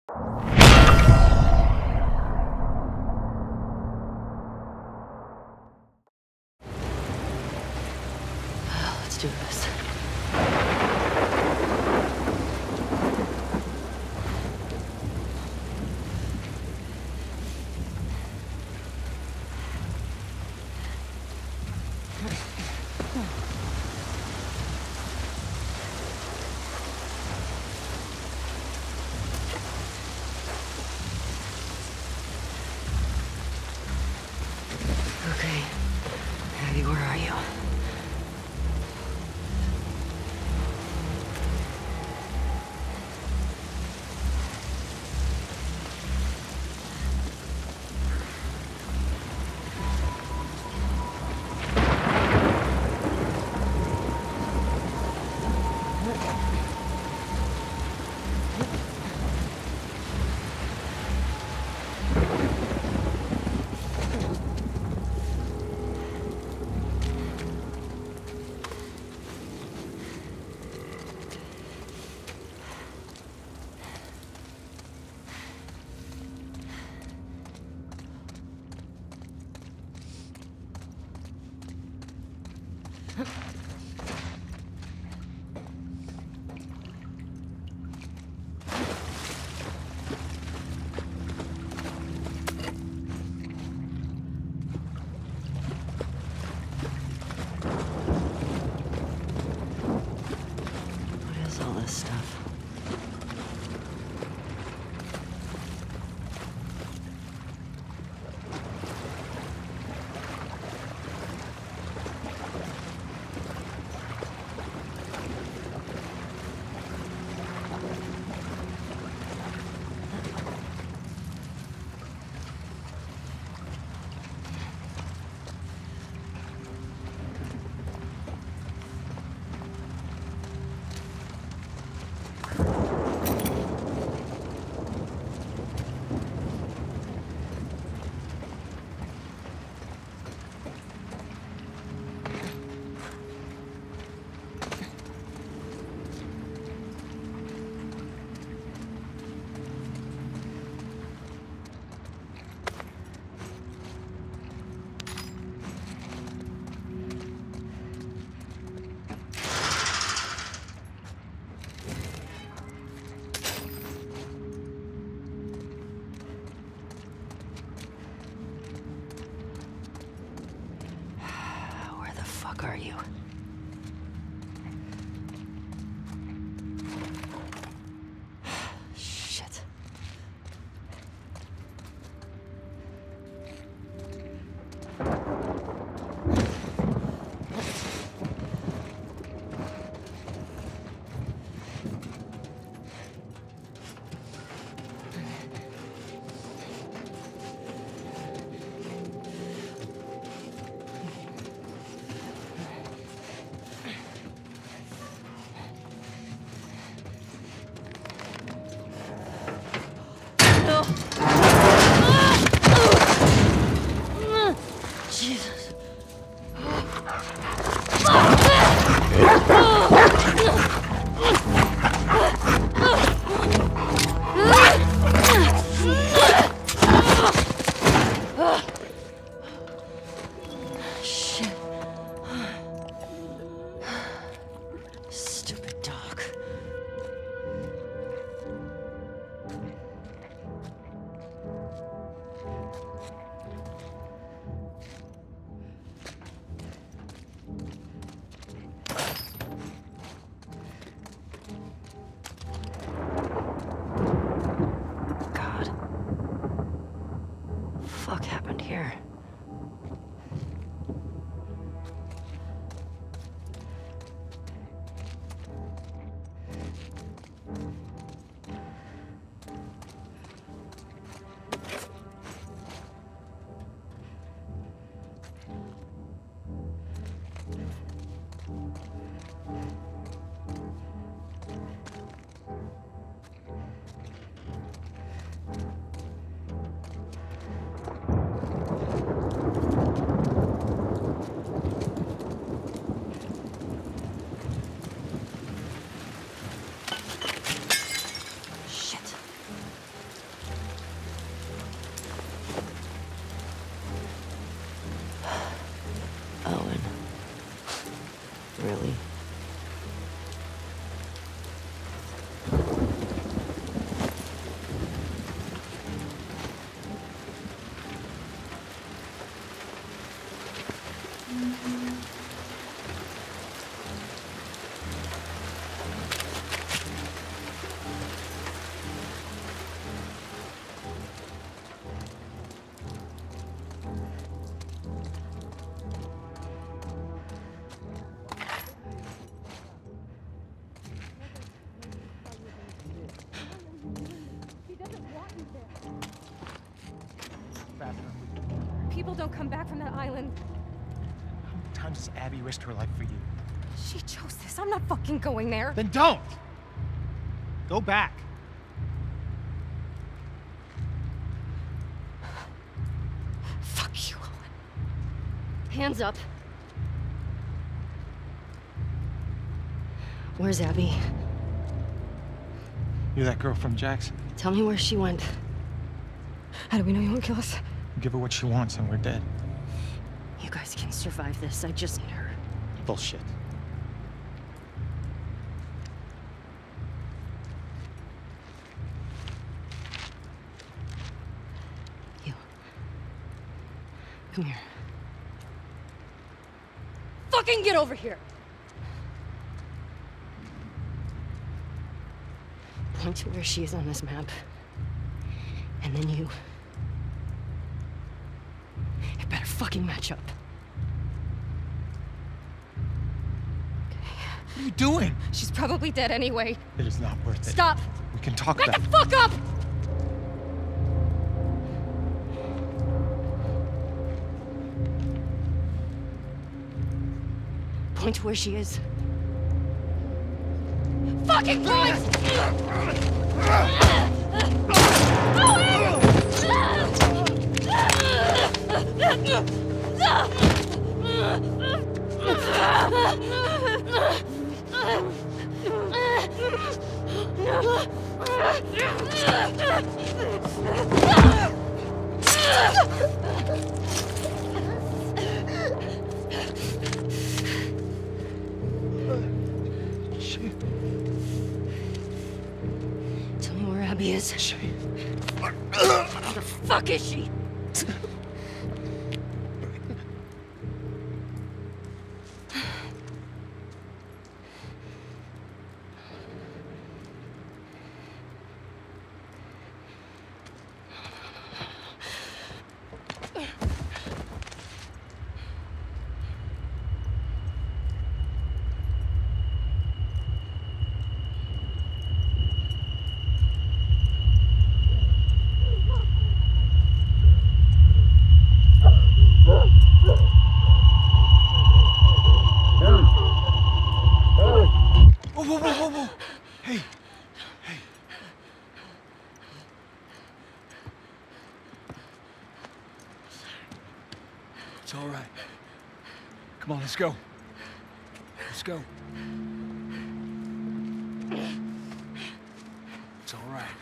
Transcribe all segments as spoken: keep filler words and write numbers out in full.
Let's do this. Okay. Abby, where are you? Are you? Shit. people don't come back from that island. How many times has Abby risked her life for you? She chose this. I'm not fucking going there. Then don't! Go back. Fuck you, Owen. Hands up. Where's Abby? You're that girl from Jackson. Tell me where she went. How do we know you won't kill us? Give her what she wants and we're dead. You guys can survive this. I just need her. Bullshit. You. Come here. Fucking get over here! Point to where she is on this map. And then you... It better fucking match up. What are you doing? She's probably dead anyway. It is not worth it. Stop! We can talk Back about the it. fuck up! Point to where she is. Fucking point! Tell me where Abby is. She... Where the fuck is she? Whoa, whoa, whoa, whoa, whoa! Hey! Hey! It's all right. Come on, let's go. Let's go. It's all right.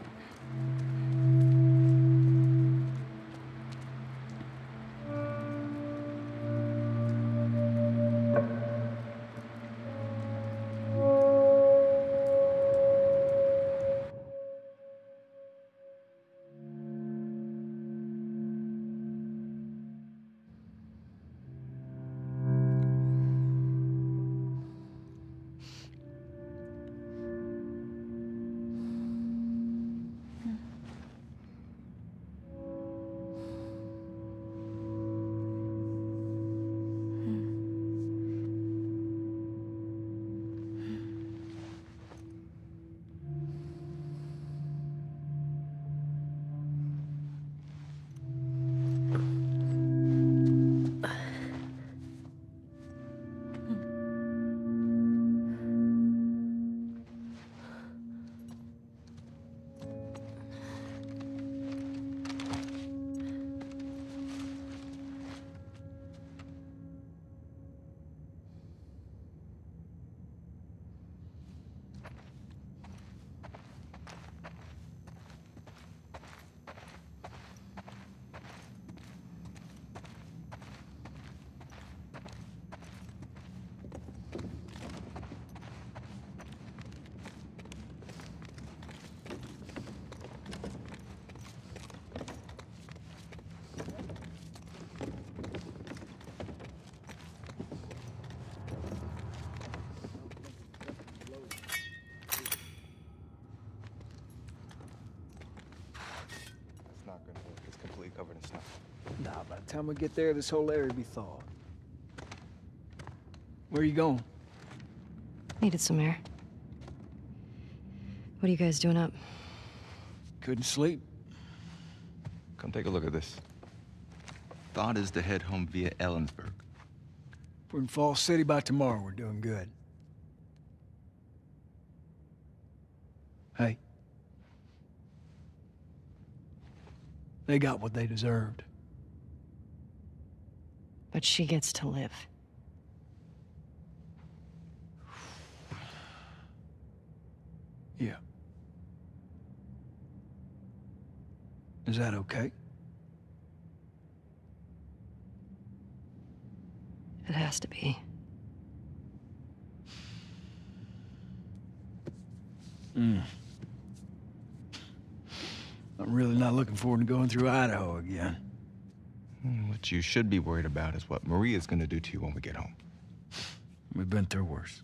Covered in snow. Nah, by the time we get there, this whole area will be thawed. Where are you going? Needed some air. What are you guys doing up? Couldn't sleep. Come take a look at this. thought is to head home via Ellensburg. If we're in Falls City by tomorrow, we're doing good. Hey. They got what they deserved. But she gets to live. Yeah. Is that okay? It has to be. Hmm. I'm really not looking forward to going through Idaho again. What you should be worried about is what Maria's gonna do to you when we get home. We've been through worse.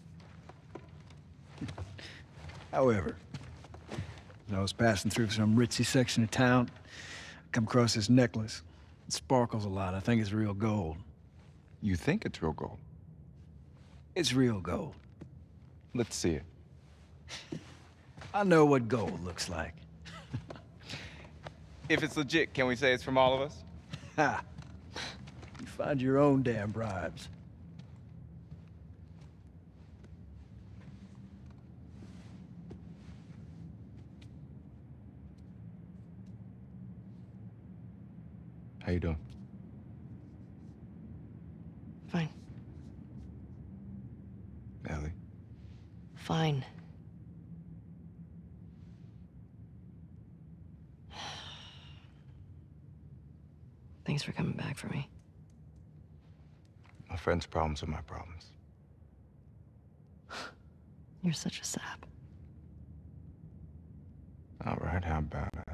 However, as I was passing through some ritzy section of town, I come across this necklace. It sparkles a lot. I think it's real gold. You think it's real gold? It's real gold. Let's see it. I know what gold looks like. If it's legit, can we say it's from all of us? Ha! You find your own damn bribes. How you doing? Fine. Ellie? Fine. Thanks for coming back for me. My friend's problems are my problems. You're such a sap. All right, how about uh,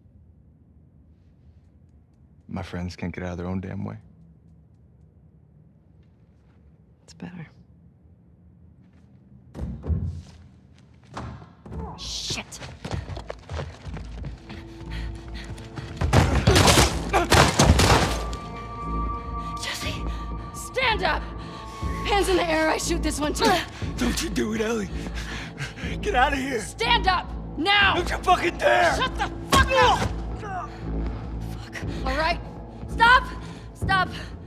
my friends can't get out of their own damn way? It's better. Shit! Jesse! Stand up! Hands in the air, I shoot this one too. Don't you do it, Ellie. Get out of here. Stand up! Now! Don't you fucking dare! Shut the fuck up! Fuck. All right. Stop! Stop!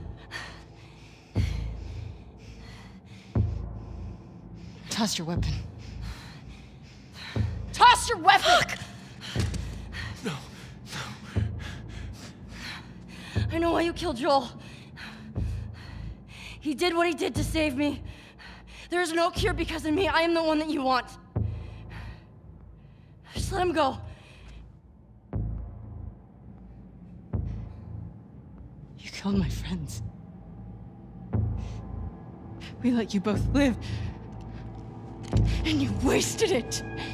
Toss your weapon. Toss your weapon! Fuck. No, no. I know why you killed Joel. He did what he did to save me. There is no cure because of me. I am the one that you want. Just let him go. You killed my friends. We let you both live. And you wasted it.